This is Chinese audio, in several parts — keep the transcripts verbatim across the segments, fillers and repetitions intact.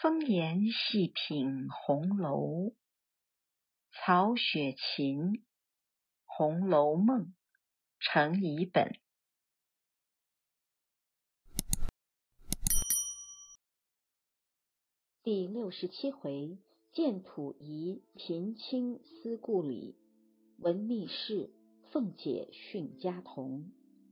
风言细品红楼，曹雪芹《红楼梦》成译本。 第六十七回，见土仪平清思故里，闻密室凤姐训家童。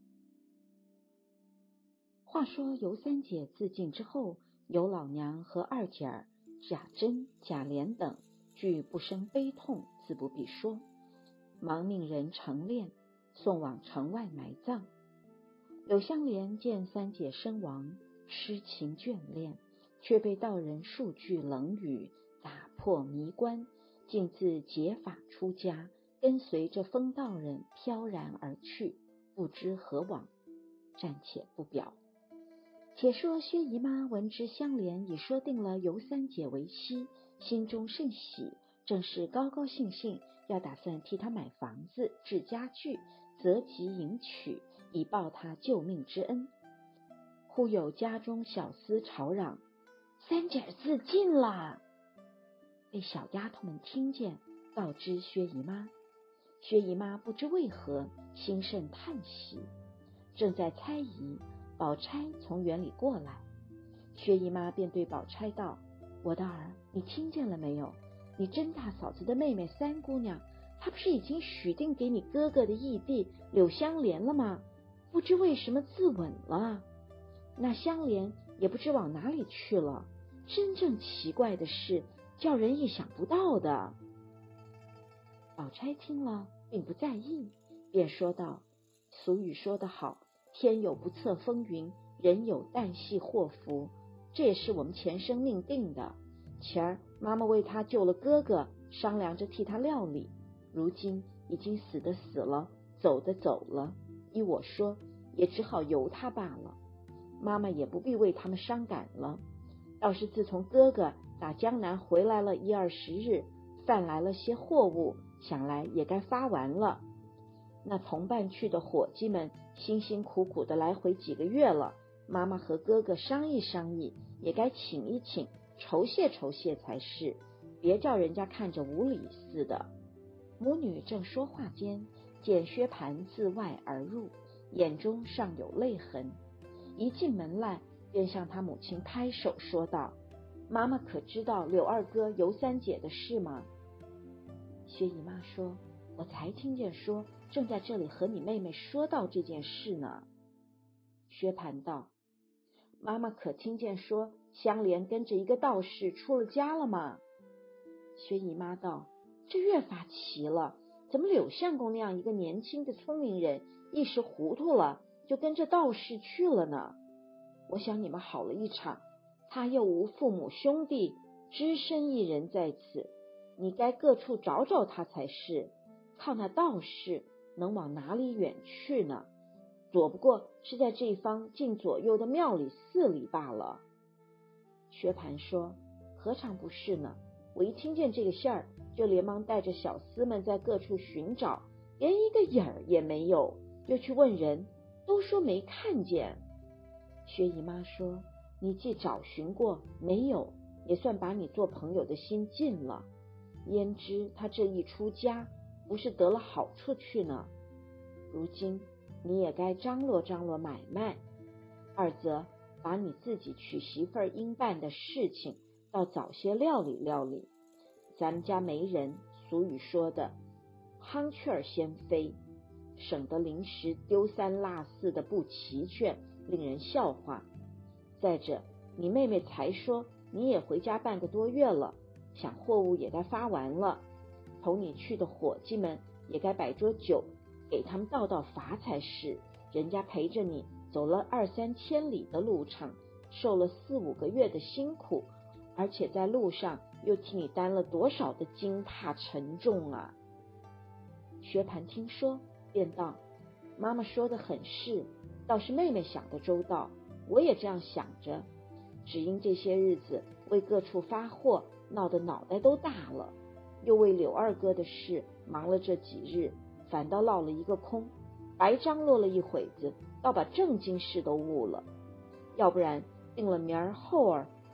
话说尤三姐自尽之后，尤老娘和二姐儿贾珍、贾琏等俱不生悲痛，自不必说，忙命人成殓，送往城外埋葬。柳湘莲见三姐身亡，痴情眷恋，却被道人数句冷语打破迷关，竟自解法出家，跟随着疯道人飘然而去，不知何往，暂且不表。且说薛姨妈闻知香莲已说定了尤三姐为妻，心中甚喜，正是高高兴兴，要打算替她买房子置家具，择吉迎娶，以报她救命之恩。忽有家中小厮吵嚷：三姐自尽了！被小丫头们听见，告知薛姨妈。薛姨妈不知为何，心甚叹息，正在猜疑，宝钗从园里过来，薛姨妈便对宝钗道：我的儿，你听见了没有？你甄大嫂子的妹妹三姑娘，她不是已经许定给你哥哥的义弟柳湘莲了吗？不知为什么自刎了，那香莲也不知往哪里去了。真正奇怪的是，叫人意想不到的。宝钗听了并不在意，便说道：俗语说得好，天有不测风云，人有旦夕祸福，这也是我们前生命定的。前儿妈妈为他救了哥哥，商量着替他料理，如今已经死的死了，走的走了，依我说也只好由他罢了。妈妈也不必为他们伤感了。倒是自从哥哥打江南回来了一二十日，贩来了些货物，想来也该发完了。那同伴去的伙计们辛辛苦苦的来回几个月了，妈妈和哥哥商议商议，也该请一请，酬谢酬谢才是，别叫人家看着无礼似的。母女正说话间，见薛蟠自外而入，眼中尚有泪痕，一进门来便向他母亲拍手说道：妈妈可知道柳二哥尤三姐的事吗？薛姨妈说：我才听见说，正在这里和你妹妹说到这件事呢。薛蟠道：妈妈可听见说香莲跟着一个道士出了家了吗？薛姨妈道：这越发奇了，怎么柳相公那样一个年轻的聪明人，一时糊涂了就跟着道士去了呢？我想你们好了一场，他又无父母兄弟，只身一人在此，你该各处找找他才是，靠那道士能往哪里远去呢？躲不过是在这方近左右的庙里寺里罢了。薛蟠说：何尝不是呢？我一听见这个信儿，就连忙带着小厮们在各处寻找，连一个影儿也没有，就去问人，都说没看见。薛姨妈说：你既找寻过没有，也算把你做朋友的心尽了，焉知他这一出家，不是得了好处去呢？如今你也该张罗张罗买卖，二则把你自己娶媳妇儿应办的事情倒早些料理料理。咱们家没人，俗语说的夯雀儿先飞，省得临时丢三落四的不齐全，令人笑话。再者，你妹妹才说你也回家半个多月了，想货物也该发完了，同你去的伙计们也该摆桌酒，给他们道道罚才是。人家陪着你走了二三千里的路程，受了四五个月的辛苦，而且在路上又替你担了多少的惊怕沉重啊！薛蟠听说，便道：妈妈说的很是，倒是妹妹想的周到，我也这样想着，只因这些日子为各处发货闹得脑袋都大了，又为柳二哥的事忙了这几日，反倒落了一个空，白张罗了一会子，倒把正经事都误了。要不然定了明儿后儿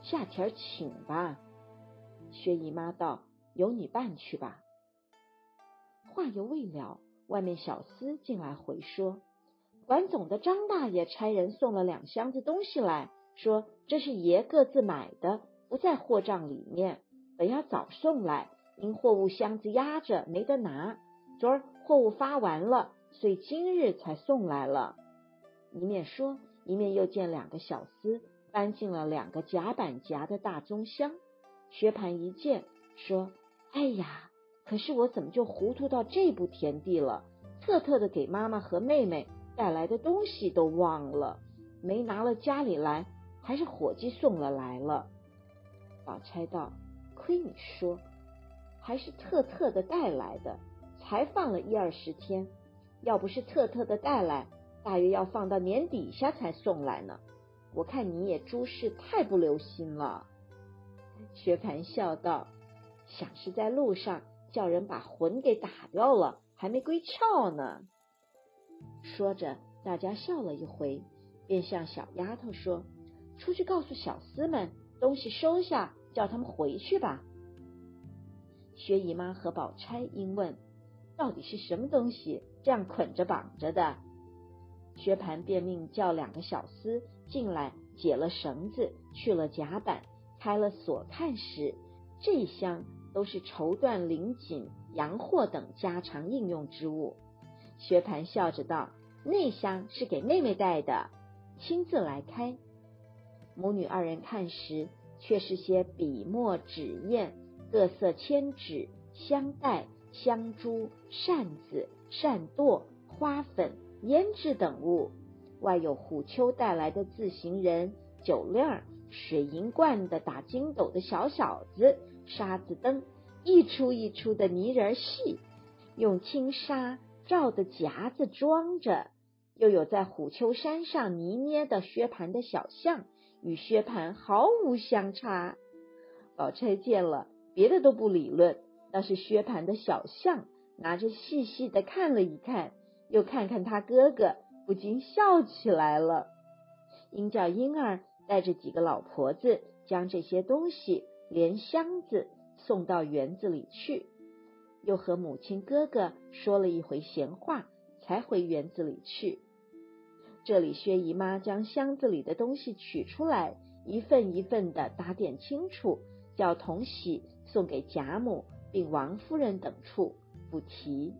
下帖儿请吧。薛姨妈道：由你办去吧。话犹未了，外面小厮进来回说，管总的张大爷差人送了两箱子东西来，说这是爷各自买的，不在货账里面，本要早送来，因货物箱子压着没得拿，昨儿货物发完了，所以今日才送来了。一面说，一面又见两个小厮搬进了两个夹板夹的大棕箱。薛蟠一见，说：哎呀，可是我怎么就糊涂到这步田地了，特特的给妈妈和妹妹带来的东西都忘了，没拿了家里来，还是伙计送了来了。宝钗道：亏你说，还是特特的带来的，才放了一二十天，要不是特特的带来，大约要放到年底下才送来呢。我看你也诸事太不留心了。薛蟠笑道：想是在路上叫人把魂给打掉了，还没归窍呢。说着，大家笑了一回，便向小丫头说：出去告诉小厮们，东西收下，叫他们回去吧。薛姨妈和宝钗应问：到底是什么东西这样捆着绑着的？薛蟠便命叫两个小厮进来，解了绳子，去了甲板，开了锁，看时，这一箱都是绸缎、绫锦、洋货等家常应用之物。薛蟠笑着道：那箱是给妹妹带的，亲自来开。母女二人看时，却是些笔墨纸砚、各色铅纸、香袋、香珠、扇子、扇垛、花粉、胭脂等物，外有虎丘带来的自行人、酒令、水银罐的打筋斗的小小子、沙子灯，一出一出的泥人戏，用轻纱罩的夹子装着，又有在虎丘山上泥捏的薛蟠的小象，与薛蟠毫无相差。宝钗见了，别的都不理论，倒是薛蟠的小象拿着细细的看了一看，又看看他哥哥，不禁笑起来了。因叫婴儿带着几个老婆子将这些东西连箱子送到园子里去，又和母亲哥哥说了一回闲话，才回园子里去。这里薛姨妈将箱子里的东西取出来，一份一份的打点清楚，叫同喜送给贾母并王夫人等处，不提。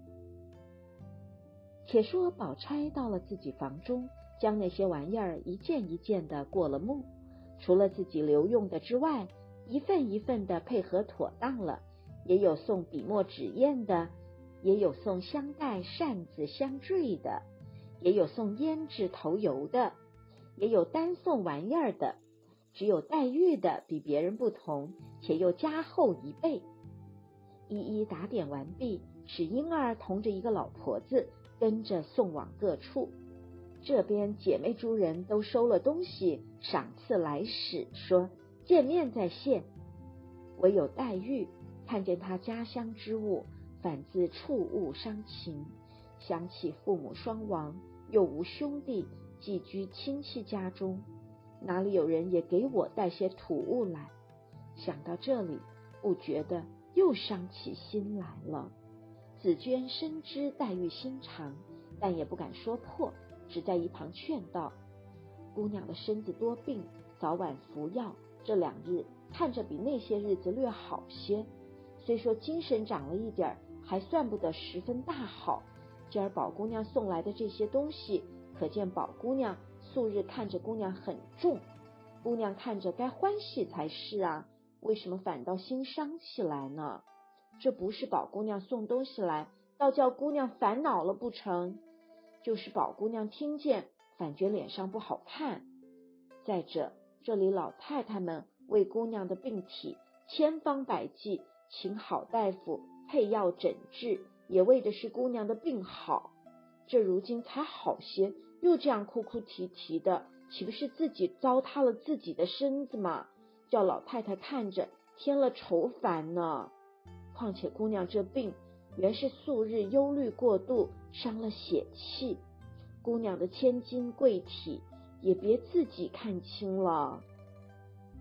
且说宝钗到了自己房中，将那些玩意儿一件一件的过了目，除了自己留用的之外，一份一份的配合妥当了，也有送笔墨纸砚的，也有送香袋、扇子、香坠的，也有送胭脂头油的，也有单送玩意儿的，只有黛玉的比别人不同，且又加厚一倍。一一打点完毕，使婴儿同着一个老婆子跟着送往各处。这边姐妹诸人都收了东西，赏赐来使，说见面再谢。唯有黛玉看见她家乡之物，反自触物伤情，想起父母双亡，又无兄弟，寄居亲戚家中，哪里有人也给我带些土物来？想到这里，不觉得又伤起心来了。紫鹃深知黛玉心肠，但也不敢说破，只在一旁劝道：姑娘的身子多病，早晚服药，这两日看着比那些日子略好些，虽说精神长了一点，还算不得十分大好。今儿宝姑娘送来的这些东西，可见宝姑娘素日看着姑娘很重，姑娘看着该欢喜才是啊，为什么反倒心伤起来呢？这不是宝姑娘送东西来，倒叫姑娘烦恼了不成？就是宝姑娘听见，反觉脸上不好看。再者，这里老太太们为姑娘的病体千方百计，请好大夫配药诊治，也为的是姑娘的病好。这如今才好些，又这样哭哭啼啼的，岂不是自己糟蹋了自己的身子吗？叫老太太看着添了愁烦呢。况且姑娘这病原是素日忧虑过度，伤了血气，姑娘的千金贵体也别自己看清了。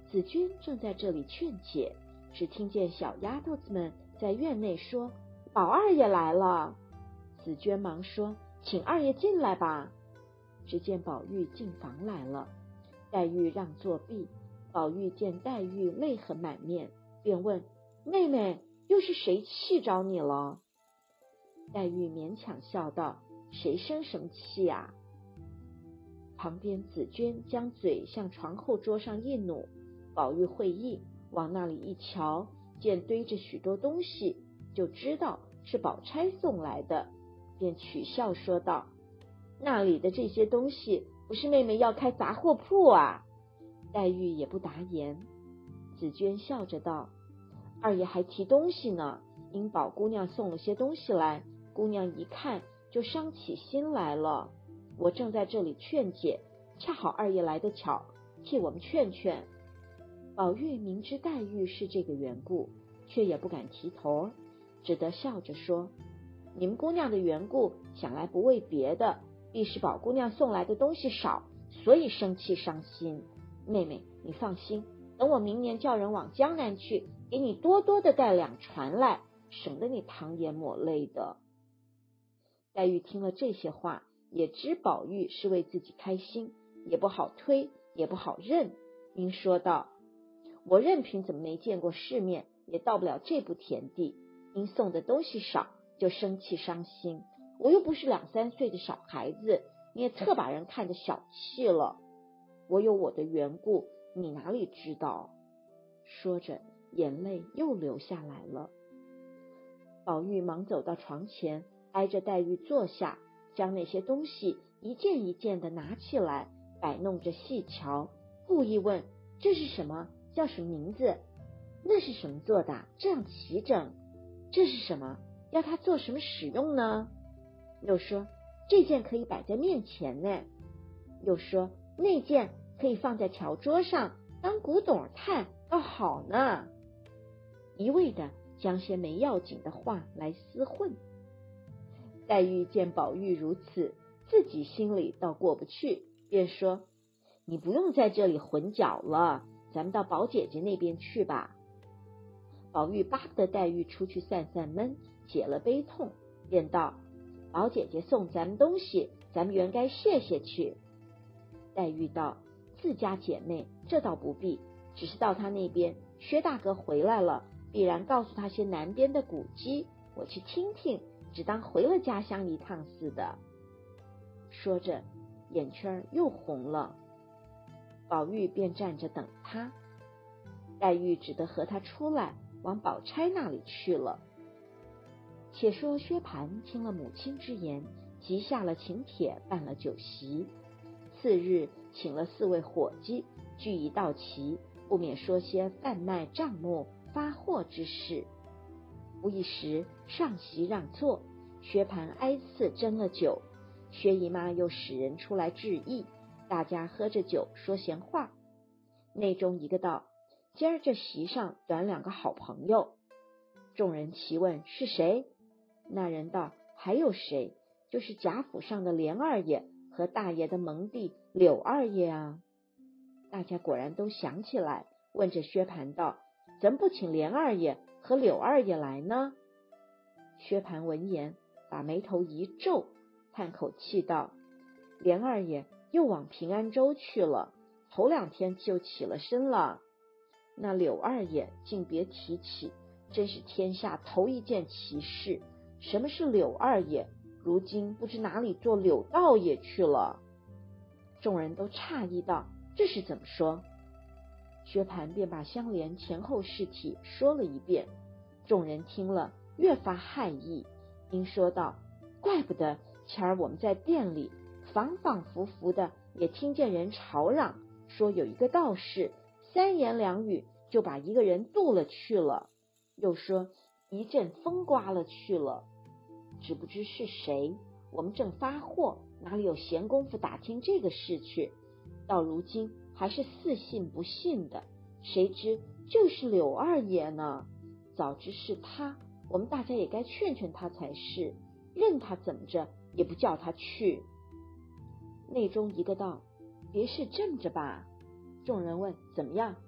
紫鹃正在这里劝解，只听见小丫头子们在院内说：“宝二爷来了。”紫鹃忙说：“请二爷进来吧。”只见宝玉进房来了，黛玉让座避。宝玉见黛玉泪痕满面，便问：“妹妹，又是谁气着你了？”黛玉勉强笑道：“谁生什么气啊？”旁边紫鹃将嘴向床后桌上一努，宝玉会意，往那里一瞧，见堆着许多东西，就知道是宝钗送来的，便取笑说道：“那里的这些东西，不是妹妹要开杂货铺啊？”黛玉也不答言。紫鹃笑着道：“二爷还提东西呢，因宝姑娘送了些东西来，姑娘一看就伤起心来了。我正在这里劝解，恰好二爷来得巧，替我们劝劝。”宝玉明知黛玉是这个缘故，却也不敢提头，只得笑着说：“你们姑娘的缘故，想来不为别的，必是宝姑娘送来的东西少，所以生气伤心。妹妹，你放心，等我明年叫人往江南去，给你多多的带两船来，省得你淌眼抹泪的。”黛玉听了这些话，也知宝玉是为自己开心，也不好推，也不好认，因说道：“我任凭怎么没见过世面，也到不了这步田地，因送的东西少，就生气伤心。我又不是两三岁的小孩子，你也特把人看得小气了。我有我的缘故，你哪里知道？”说着，眼泪又流下来了。宝玉忙走到床前，挨着黛玉坐下，将那些东西一件一件的拿起来，摆弄着细瞧，故意问：“这是什么？叫什么名字？那是什么做的？这样齐整？这是什么？要它做什么使用呢？”又说：“这件可以摆在面前呢。”又说：“那件可以放在条桌上当古董看，倒好呢。”一味的将些没要紧的话来厮混。黛玉见宝玉如此，自己心里倒过不去，便说：“你不用在这里混搅了，咱们到宝姐姐那边去吧。”宝玉巴不得黛玉出去散散闷，解了悲痛，便道：“宝姐姐送咱们东西，咱们原该谢谢去。”黛玉道：“自家姐妹，这倒不必，只是到她那边，薛大哥回来了，必然告诉她些南边的古迹，我去听听，只当回了家乡一趟似的。”说着，眼圈又红了。宝玉便站着等他，黛玉只得和他出来，往宝钗那里去了。且说薛蟠听了母亲之言，即下了请帖，办了酒席。次日请了四位伙计，聚一道齐，不免说些贩卖账目、发货之事。不一时，上席让座，薛蟠挨次斟了酒，薛姨妈又使人出来致意，大家喝着酒说闲话。内中一个道：“今儿这席上短两个好朋友。”众人齐问是谁？那人道：“还有谁？就是贾府上的连二爷和大爷的蒙弟柳二爷啊。”大家果然都想起来，问着薛蟠道：“怎么不请连二爷和柳二爷来呢？”薛蟠闻言，把眉头一皱，叹口气道：“连二爷又往平安州去了，头两天就起了身了。那柳二爷竟别提起，真是天下头一件奇事。什么是柳二爷？如今不知哪里做柳道爷去了。”众人都诧异道：“这是怎么说？”薛蟠便把相连前后事体说了一遍。众人听了，越发骇异，因说道：“怪不得前儿我们在店里反反复复的也听见人吵嚷，说有一个道士三言两语就把一个人渡了去了，又说一阵风刮了去了，只不知是谁。我们正发货，哪里有闲工夫打听这个事去？到如今还是似信不信的，谁知就是柳二爷呢？早知是他，我们大家也该劝劝他才是，任他怎么着也不叫他去。”内中一个道：“别是这么着吧？”众人问：“怎么样？”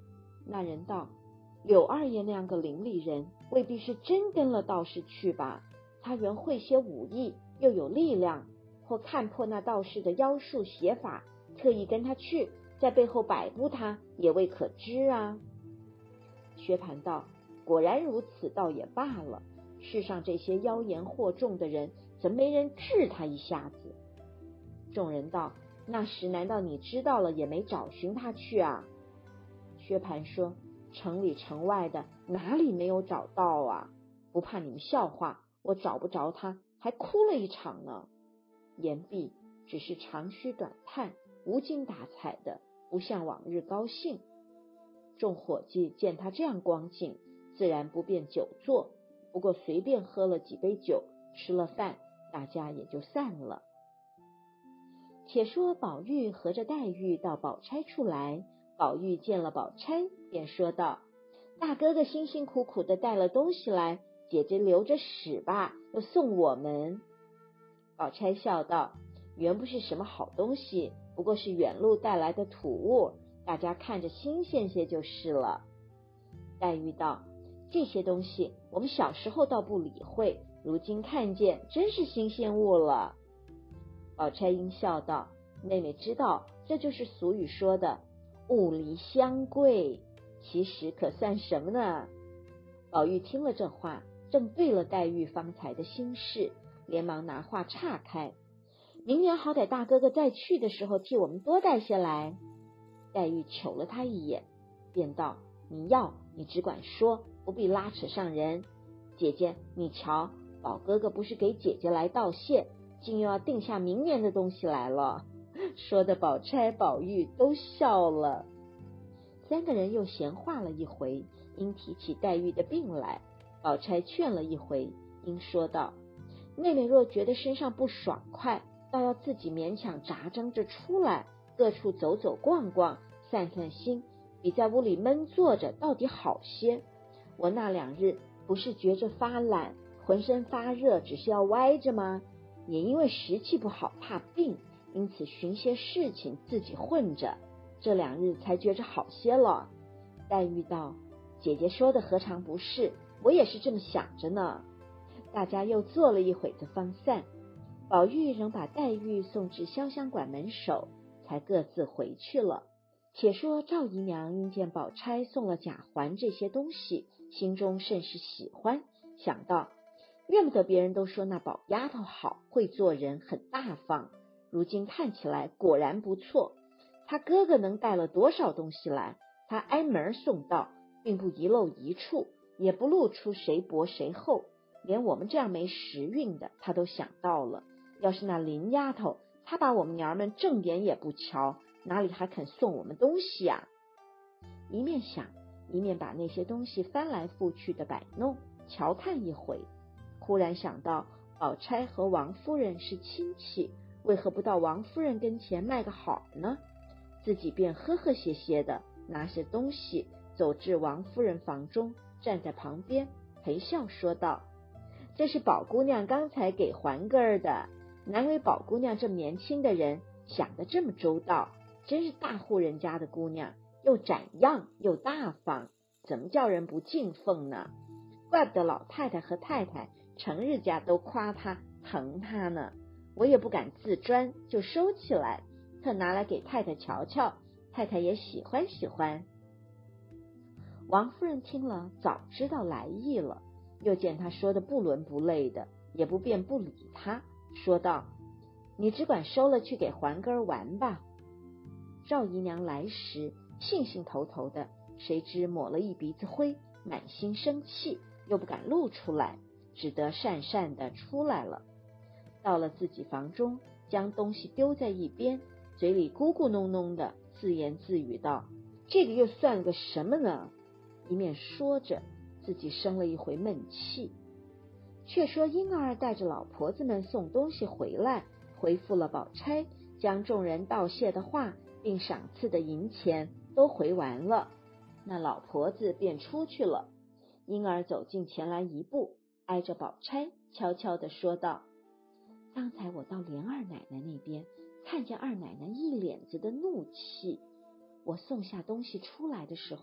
那人道：柳二爷那样个伶俐人，未必是真跟了道士去吧？他原会些武艺，又有力量，或看破那道士的妖术邪法，特意跟他去，在背后摆布他，也未可知啊。薛蟠道：果然如此，倒也罢了。世上这些妖言惑众的人，怎没人治他一下子？众人道：那时难道你知道了，也没找寻他去啊？薛蟠说：城里城外的，哪里没有找到啊？不怕你们笑话，我找不着他，还哭了一场呢。言毕，只是长吁短叹，无精打采的，不像往日高兴。众伙计见他这样光景，自然不便久坐，不过随便喝了几杯酒，吃了饭，大家也就散了。且说宝玉和着黛玉到宝钗处来，宝玉见了宝钗，便说道：大哥哥辛辛苦苦的带了东西来，姐姐留着使吧，又送我们。宝钗笑道：原不是什么好东西，不过是远路带来的土物，大家看着新鲜些就是了。黛玉道：这些东西我们小时候倒不理会，如今看见真是新鲜物了。宝钗应笑道：妹妹知道，这就是俗语说的物离乡贵，其实可算什么呢？宝玉听了这话，正对了黛玉方才的心事，连忙拿话岔开：明年好歹大哥哥再去的时候，替我们多带些来。黛玉瞅了他一眼，便道：你要你只管说，不必拉扯上人。姐姐你瞧，宝哥哥不是给姐姐来道谢，竟又要定下明年的东西来了。说的宝钗宝玉都笑了。三个人又闲话了一回，因提起黛玉的病来，宝钗劝了一回，因说道：妹妹若觉得身上不爽快，倒要自己勉强扎张着出来，各处走走逛逛，散散心，比在屋里闷坐着到底好些。我那两日不是觉着发懒，浑身发热，只是要歪着吗？也因为时气不好，怕病，因此寻些事情自己混着，这两日才觉着好些了。黛玉道：姐姐说的何尝不是，我也是这么想着呢。大家又坐了一会子方散，宝玉仍把黛玉送至潇湘馆门首，才各自回去了。且说赵姨娘因见宝钗送了贾环这些东西，心中甚是喜欢，想到怨不得别人都说那宝丫头好，会做人，很大方，如今看起来果然不错。她哥哥能带了多少东西来，她挨门送到，并不遗漏一处，也不露出谁薄谁厚，连我们这样没时运的，她都想到了。要是那林丫头，她把我们娘们正眼也不瞧，哪里还肯送我们东西啊？一面想，一面把那些东西翻来覆去的摆弄，瞧看一回。忽然想到宝钗和王夫人是亲戚，为何不到王夫人跟前卖个好呢？自己便呵呵歇歇的拿些东西走至王夫人房中，站在旁边陪笑说道：这是宝姑娘刚才给环哥儿的，难为宝姑娘这么年轻的人想得这么周到，真是大户人家的姑娘，又展样又大方，怎么叫人不敬奉呢？怪不得老太太和太太成日家都夸她疼她呢，我也不敢自专，就收起来，特拿来给太太瞧瞧，太太也喜欢喜欢。王夫人听了早知道来意了，又见他说的不伦不类的，也不便不理他，说道：你只管收了去给环哥玩吧。赵姨娘来时兴兴头头的，谁知抹了一鼻子灰，满心生气，又不敢露出来，只得讪讪的出来了。到了自己房中，将东西丢在一边，嘴里咕咕哝哝的自言自语道：这个又算了个什么呢？一面说着，自己生了一回闷气。却说婴儿带着老婆子们送东西回来，回复了宝钗，将众人道谢的话并赏赐的银钱都回完了，那老婆子便出去了。婴儿走近前来一步，挨着宝钗悄悄地说道：刚才我到莲二奶奶那边，看见二奶奶一脸子的怒气，我送下东西出来的时候，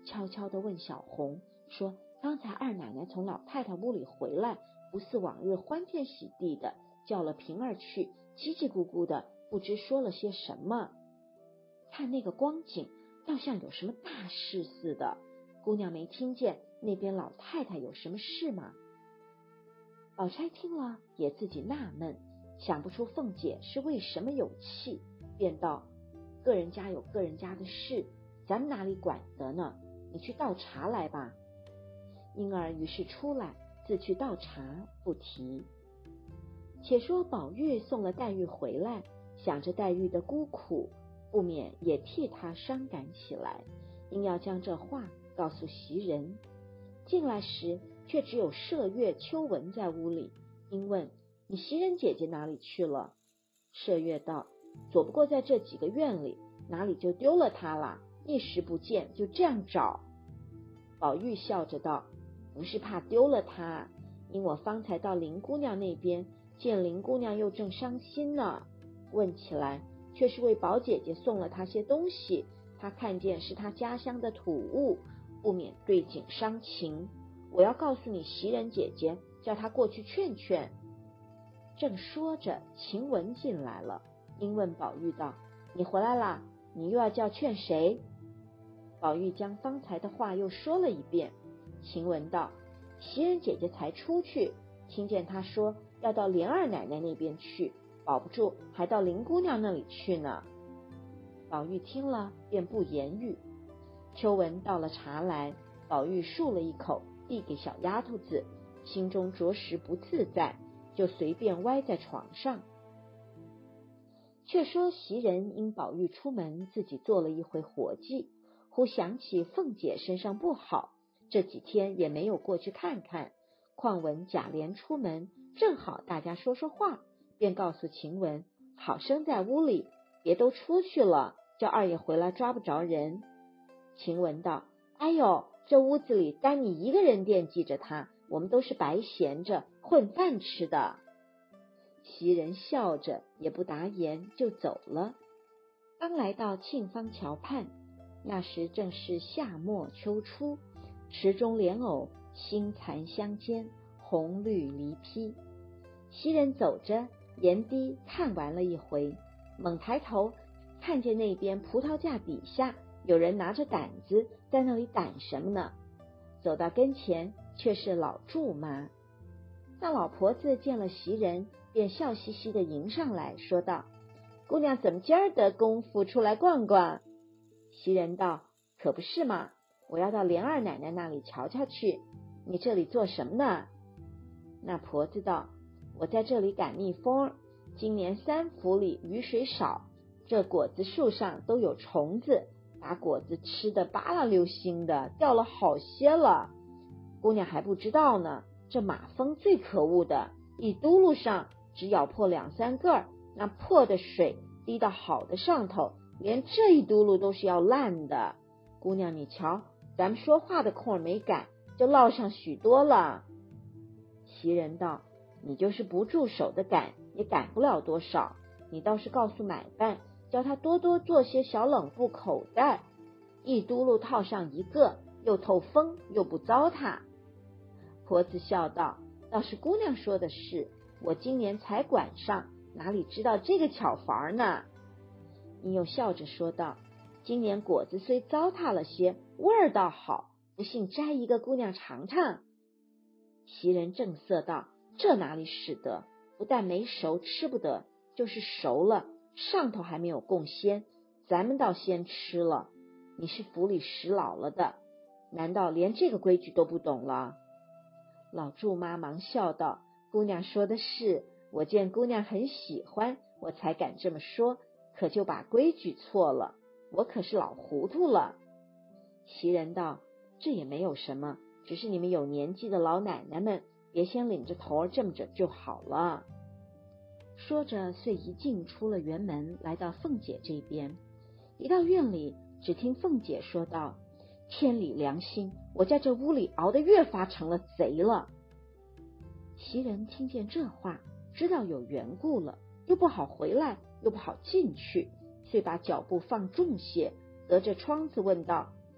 悄悄地问小红说，刚才二奶奶从老太太屋里回来，不似往日欢天喜地的，叫了平儿去，叽叽咕咕的，不知说了些什么。看那个光景，倒像有什么大事似的。姑娘没听见那边老太太有什么事吗？宝钗听了也自己纳闷，想不出凤姐是为什么有气，便道：个人家有个人家的事，咱们哪里管得呢？你去倒茶来吧。婴儿于是出来，自去倒茶，不提。且说宝玉送了黛玉回来，想着黛玉的孤苦，不免也替她伤感起来，因要将这话告诉袭人。进来时却只有麝月、秋纹在屋里，因问：你袭人姐姐哪里去了？麝月道：左不过在这几个院里，哪里就丢了她了，一时不见，就这样找。宝玉笑着道：不是怕丢了她，因我方才到林姑娘那边，见林姑娘又正伤心呢，问起来却是为宝姐姐送了她些东西，她看见是她家乡的土物，不免对景伤情。我要告诉你袭人姐姐，叫她过去劝劝。正说着，晴雯进来了，因问宝玉道：你回来啦？你又要叫劝谁？宝玉将方才的话又说了一遍。晴雯道：袭人姐姐才出去，听见她说要到莲二奶奶那边去，保不住还到林姑娘那里去呢。宝玉听了便不言语。秋纹倒了茶来，宝玉漱了一口，递给小丫头子，心中着实不自在，就随便歪在床上。却说袭人因宝玉出门，自己做了一回活计，忽想起凤姐身上不好，这几天也没有过去看看，况闻贾琏出门，正好大家说说话，便告诉晴雯，好生在屋里，别都出去了，叫二爷回来抓不着人。晴雯道：哎呦，这屋子里单你一个人惦记着他，我们都是白闲着混饭吃的。袭人笑着也不答言，就走了。刚来到沁芳桥畔，那时正是夏末秋初，池中莲藕新残相间，红绿离披。袭人走着沿堤看完了一回，猛抬头看见那边葡萄架底下有人拿着掸子在那里掸什么呢？走到跟前，却是老祝妈。那老婆子见了袭人，便笑嘻嘻的迎上来，说道：姑娘怎么今儿得功夫出来逛逛？袭人道：可不是嘛，我要到莲二奶奶那里瞧瞧去，你这里做什么呢？那婆子道：我在这里赶蜜蜂，今年三府里雨水少，这果子树上都有虫子，把果子吃得巴拉溜心的，掉了好些了。姑娘还不知道呢，这马蜂最可恶的，一嘟噜上只咬破两三个，那破的水滴到好的上头，连这一嘟噜都是要烂的。姑娘你瞧，咱们说话的空没赶，就落上许多了。袭人道：你就是不住手的赶，也赶不了多少，你倒是告诉买办，叫他多多做些小冷布口袋，一嘟噜套上一个，又透风又不糟蹋。婆子笑道：倒是姑娘说的是，我今年才管上，哪里知道这个巧法呢？因又笑着说道：今年果子虽糟蹋了些，味儿倒好，不信摘一个姑娘尝尝。袭人正色道：这哪里使得，不但没熟吃不得，就是熟了上头还没有供鲜，咱们倒先吃了。你是府里使老了的，难道连这个规矩都不懂了？老祝妈忙笑道：姑娘说的是，我见姑娘很喜欢，我才敢这么说，可就把规矩错了，我可是老糊涂了。袭人道：这也没有什么，只是你们有年纪的老奶奶们，别先领着头这么着就好了。说着遂一径出了园门，来到凤姐这边。一到院里，只听凤姐说道：天理良心，我在这屋里熬得越发成了贼了。袭人听见这话，知道有缘故了，又不好回来，又不好进去，遂把脚步放重些，隔着窗子问道：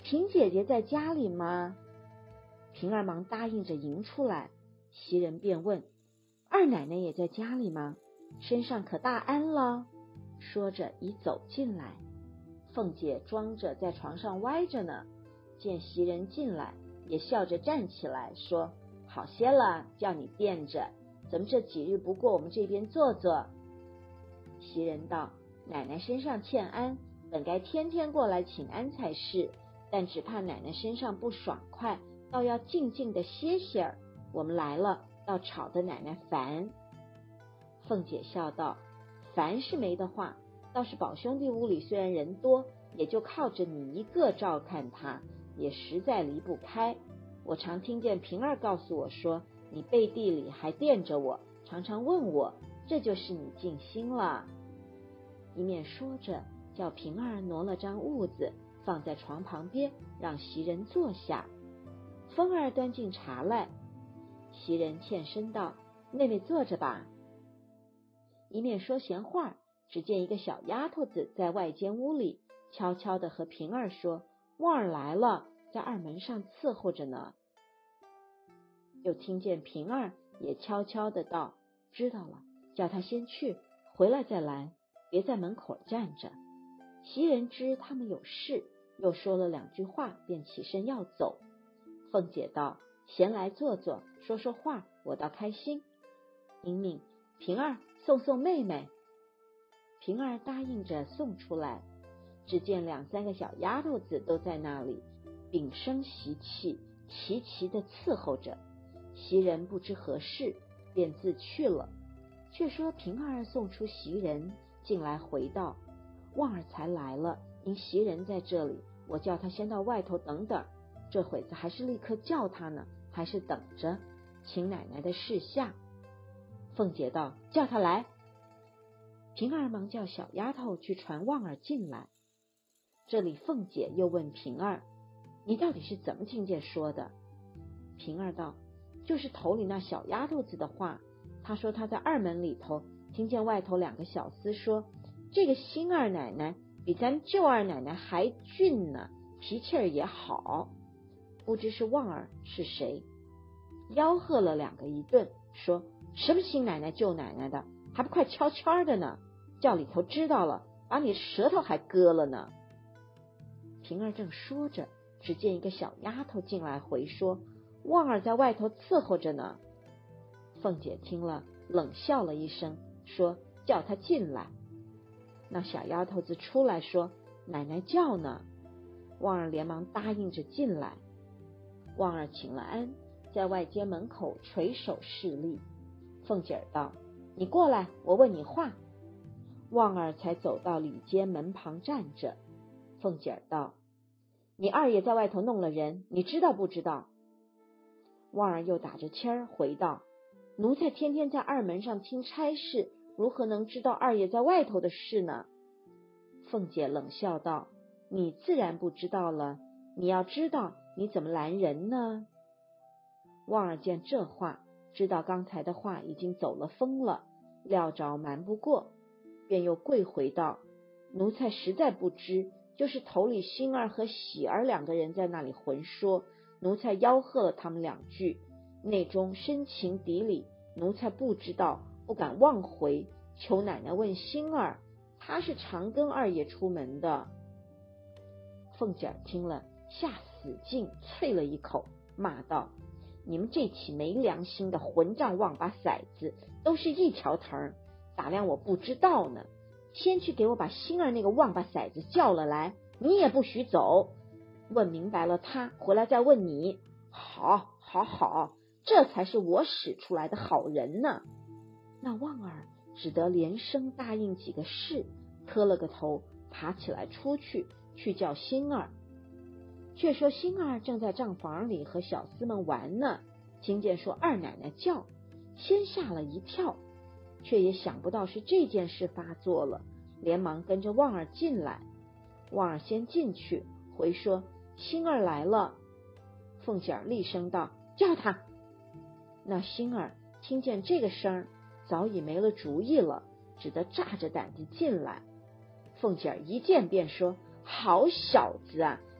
平姐姐在家里吗？平儿忙答应着迎出来。袭人便问，二奶奶也在家里吗？身上可大安了？说着已走进来。凤姐装着在床上歪着呢，见袭人进来，也笑着站起来说，好些了，叫你垫着，怎么这几日不过我们这边坐坐？袭人道，奶奶身上欠安，本该天天过来请安才是，但只怕奶奶身上不爽快，倒要静静的歇歇儿，我们来了，倒吵得奶奶烦。凤姐笑道，烦是没的话，倒是宝兄弟屋里虽然人多，也就靠着你一个照看他，也实在离不开。我常听见平儿告诉我说，你背地里还惦着我，常常问我，这就是你尽心了。一面说着，叫平儿挪了张褥子放在床旁边，让袭人坐下。风儿端进茶来，袭人欠身道，妹妹坐着吧。一面说闲话，只见一个小丫头子在外间屋里悄悄地和平儿说，旺儿来了，在二门上伺候着呢。又听见平儿也悄悄地道，知道了，叫他先去，回来再来，别在门口站着。袭人知他们有事，又说了两句话，便起身要走。凤姐道，闲来坐坐，说说话，我倒开心。应命平儿送送妹妹。平儿答应着送出来，只见两三个小丫头子都在那里屏声习气，齐齐的伺候着。袭人不知何事，便自去了。却说平儿送出袭人进来回道，旺儿才来了，因袭人在这里，我叫他先到外头等等，这会子还是立刻叫他呢，还是等着，请奶奶的示下。凤姐道，叫他来。平儿忙叫小丫头去传旺儿进来。这里凤姐又问平儿，你到底是怎么听见说的？平儿道，就是头里那小丫头子的话，她说她在二门里头听见外头两个小厮说，这个新二奶奶比咱旧二奶奶还俊呢，脾气儿也好，不知是旺儿是谁，吆喝了两个一顿，说什么新奶奶旧奶奶的，还不快悄悄的呢，叫里头知道了，把你舌头还割了呢。平儿正说着，只见一个小丫头进来回说，旺儿在外头伺候着呢。凤姐听了冷笑了一声，说叫她进来。那小丫头子出来说，奶奶叫呢。旺儿连忙答应着进来。旺儿请了安，在外间门口垂手侍立。凤姐儿道，你过来，我问你话。旺儿才走到里间门旁站着。凤姐儿道，你二爷在外头弄了人，你知道不知道？旺儿又打着签儿回道，奴才天天在二门上听差事，如何能知道二爷在外头的事呢？凤姐冷笑道，你自然不知道了，你要知道，你怎么拦人呢？旺儿见这话，知道刚才的话已经走了风了，料着瞒不过，便又跪回道，奴才实在不知，就是头里星儿和喜儿两个人在那里混说，奴才吆喝了他们两句，内中深情敌理，奴才不知道，不敢妄回，求奶奶问星儿，他是常跟二爷出门的。凤姐听了，下死劲啐了一口，骂道，你们这起没良心的混账王八崽子，都是一条藤，打量我不知道呢，先去给我把星儿那个王八崽子叫了来，你也不许走，问明白了他，回来再问你。好好好，这才是我使出来的好人呢。那旺儿只得连声答应几个事，磕了个头，爬起来出去去叫星儿。却说星儿正在账房里和小厮们玩呢，听见说二奶奶叫，先吓了一跳，却也想不到是这件事发作了，连忙跟着旺儿进来。旺儿先进去，回说星儿来了。凤姐厉声道，叫他。那星儿听见这个声，早已没了主意了，只得炸着胆子进来。凤姐一见便说，好小子啊，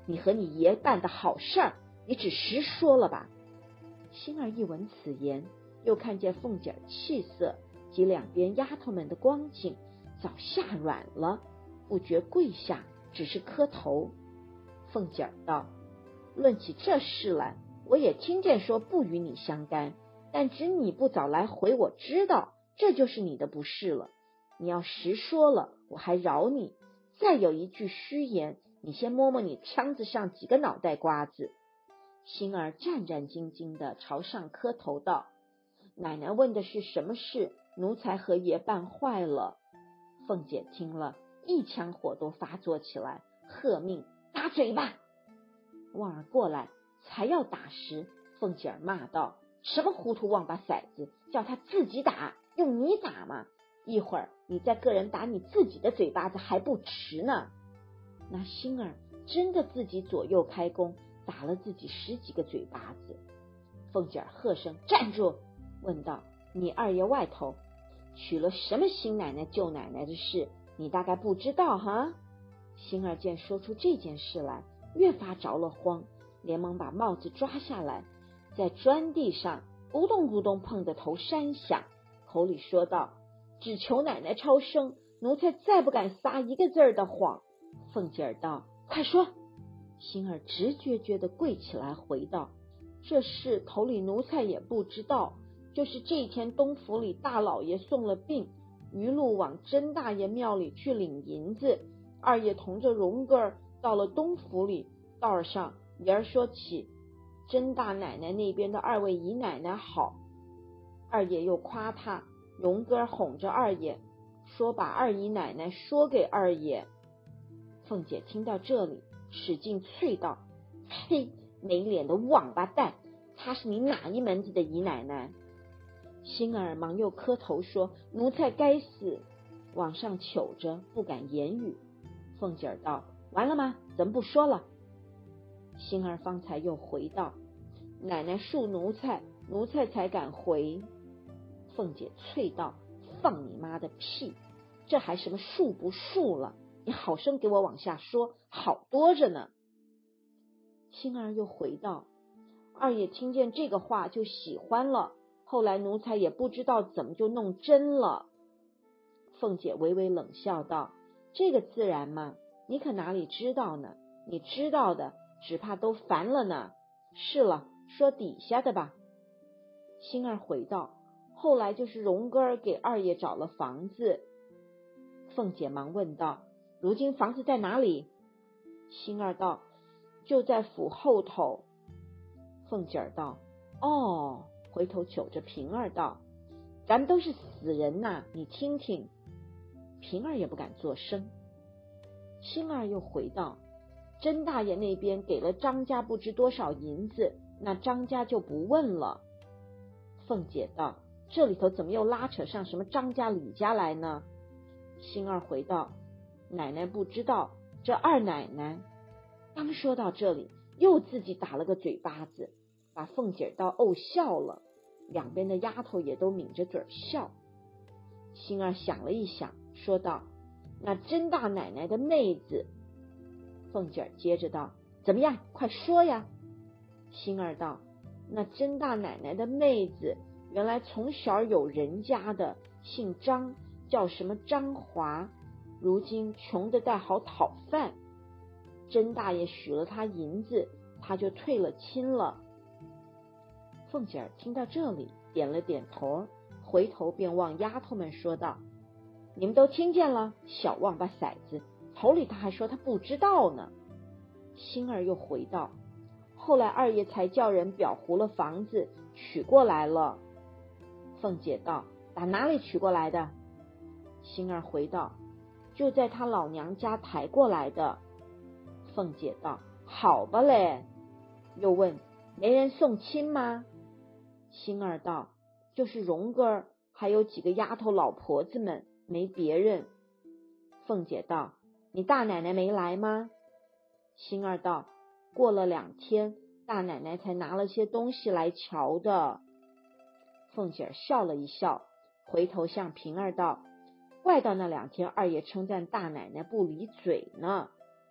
你和你爷办的好事儿，你只实说了吧。”星儿一闻此言，又看见凤姐气色及两边丫头们的光景，早吓软了，不觉跪下，只是磕头。凤姐道：“论起这事来，我也听见说不与你相干，但只你不早来回我知道，这就是你的不是了。你要实说了，我还饶你；再有一句虚言，你先摸摸你腔子上几个脑袋瓜子。”星儿战战兢兢地朝上磕头道：“奶奶问的是什么事？奴才和爷办坏了。”凤姐听了，一腔火都发作起来，喝命：“打嘴巴！”旺儿过来，才要打时，凤姐儿骂道：“什么糊涂王八骰子，叫他自己打，用你打吗？一会儿你再个人打你自己的嘴巴子还不迟呢。”那星儿真的自己左右开弓，打了自己十几个嘴巴子。凤姐儿喝声：“站住！”问道：“你二爷外头娶了什么新奶奶旧奶奶的事，你大概不知道哈？”星儿见说出这件事来，越发着了慌，连忙把帽子抓下来，在砖地上咕咚咕咚碰得头山响，口里说道：“只求奶奶超生，奴才再不敢撒一个字儿的谎。”凤姐儿道：“快说！”星儿直撅撅的跪起来回道：“这事头里奴才也不知道，就是这一天东府里大老爷送了病，余路往甄大爷庙里去领银子，二爷同着荣哥儿到了东府里，道上爷儿说起甄大奶奶那边的二位姨奶奶好，二爷又夸他，荣哥儿哄着二爷，说把二姨奶奶说给二爷。”凤姐听到这里，使劲啐道：“嘿，没脸的王八蛋，她是你哪一门子的姨奶奶？”星儿忙又磕头说：“奴才该死。”往上求着，不敢言语。凤姐儿道：“完了吗？怎么不说了？”星儿方才又回道：“奶奶恕奴才，奴才才敢回。”凤姐啐道：“放你妈的屁！这还什么恕不恕了？你好生给我往下说，好多着呢。”星儿又回道：“二爷听见这个话就喜欢了，后来奴才也不知道怎么就弄真了。”凤姐微微冷笑道：“这个自然嘛，你可哪里知道呢？你知道的只怕都烦了呢。是了，说底下的吧。”星儿回道：“后来就是荣哥儿给二爷找了房子。”凤姐忙问道：“如今房子在哪里？”星儿道：“就在府后头。”凤姐儿道：“哦。”回头瞅着平儿道：“咱们都是死人呐，你听听。”平儿也不敢作声。星儿又回道：“甄大爷那边给了张家不知多少银子，那张家就不问了。”凤姐道：“这里头怎么又拉扯上什么张家李家来呢？”星儿回道：“奶奶不知道，这二奶奶……”刚说到这里，又自己打了个嘴巴子，把凤姐倒怄笑了，两边的丫头也都抿着嘴笑。星儿想了一想，说道：“那甄大奶奶的妹子。”凤姐接着道：“怎么样，快说呀！”星儿道：“那甄大奶奶的妹子原来从小有人家的，姓张，叫什么张华，如今穷得带好讨饭，甄大爷许了他银子，他就退了亲了。”凤姐儿听到这里，点了点头，回头便望丫头们说道：“你们都听见了，小王八骰子，头里他还说他不知道呢。”星儿又回道：“后来二爷才叫人裱糊了房子，取过来了。”凤姐道：“打哪里取过来的？”星儿回道：“就在他老娘家抬过来的。”凤姐道：“好吧嘞。”又问：“没人送亲吗？”星儿道：“就是荣哥儿，还有几个丫头老婆子们，没别人。”凤姐道：“你大奶奶没来吗？”星儿道：“过了两天，大奶奶才拿了些东西来瞧的。”凤姐笑了一笑，回头向平儿道：“怪到那两天二爷称赞大奶奶不离嘴呢。”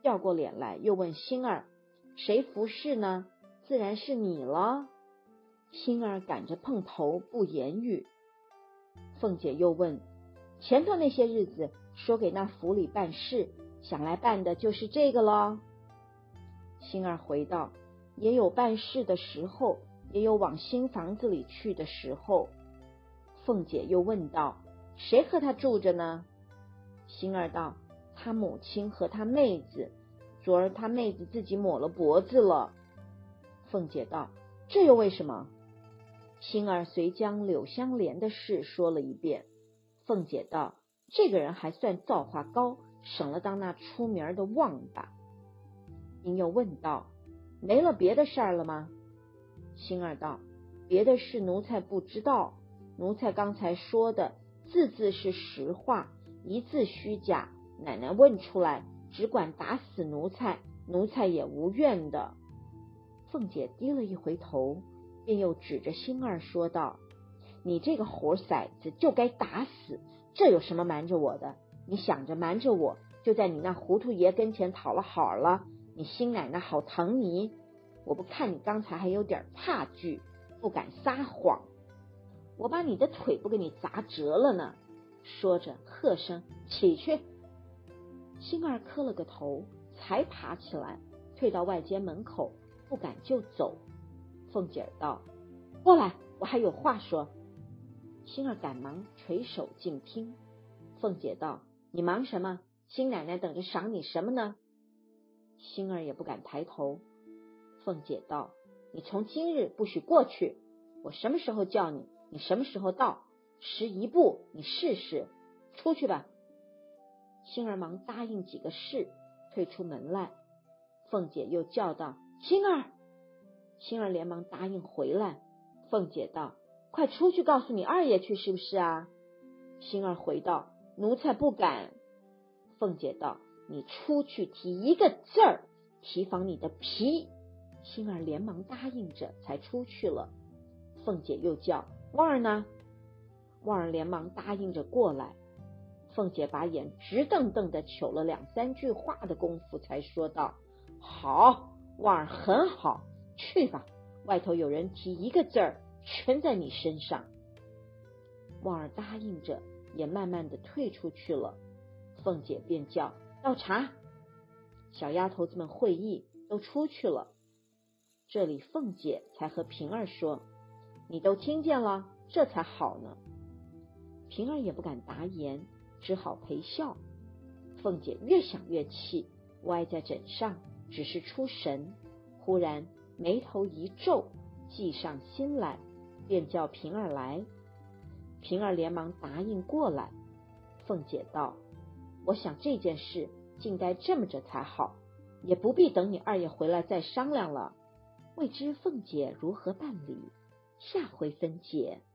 掉过脸来，又问星儿：谁服侍呢？自然是你了。星儿赶着碰头不言语。凤姐又问：前头那些日子说给那府里办事，想来办的就是这个咯。星儿回道：也有办事的时候，也有往新房子里去的时候。凤姐又问道：谁和他住着呢？星儿道：他母亲和他妹子，昨儿他妹子自己抹了脖子了。凤姐道：这又为什么？星儿遂将柳香莲的事说了一遍。凤姐道：这个人还算造化高，省了当那出名的旺吧。因又问道：没了别的事儿了吗？星儿道：别的事奴才不知道，奴才刚才说的字字是实话，一字虚假，奶奶问出来，只管打死奴才，奴才也无怨的。凤姐低了一回头，便又指着星儿说道：你这个活崽子就该打死，这有什么瞒着我的？你想着瞒着我，就在你那糊涂爷跟前讨了好了，你新奶奶好疼你。我不看你刚才还有点怕惧，不敢撒谎，我把你的腿不给你砸折了呢。说着喝声：起去。星儿磕了个头，才爬起来，退到外间门口，不敢就走。凤姐道：过来，我还有话说。星儿赶忙垂手静听。凤姐道：你忙什么？新奶奶等着赏你什么呢？星儿也不敢抬头。凤姐道：你从今日不许过去，我什么时候叫你，你什么时候到，迟一步你试试，出去吧。星儿忙答应几个是，退出门来。凤姐又叫道：星儿！星儿连忙答应回来。凤姐道：快出去告诉你二爷去，是不是啊？星儿回道：奴才不敢。凤姐道：你出去提一个字儿，提防你的皮。星儿连忙答应着，才出去了。凤姐又叫：旺儿呢？旺儿连忙答应着过来。凤姐把眼直瞪瞪的瞅了两三句话的功夫，才说道：好，旺儿很好，去吧，外头有人提一个字儿，全在你身上。旺儿答应着，也慢慢的退出去了。凤姐便叫：倒茶。小丫头子们会意，都出去了。这里凤姐才和平儿说：你都听见了，这才好呢。平儿也不敢答言，只好陪笑。凤姐越想越气，歪在枕上，只是出神，忽然眉头一皱，计上心来，便叫平儿来。平儿连忙答应过来。凤姐道：我想这件事竟该这么着才好，也不必等你二爷回来再商量了。未知凤姐如何办理，下回分解。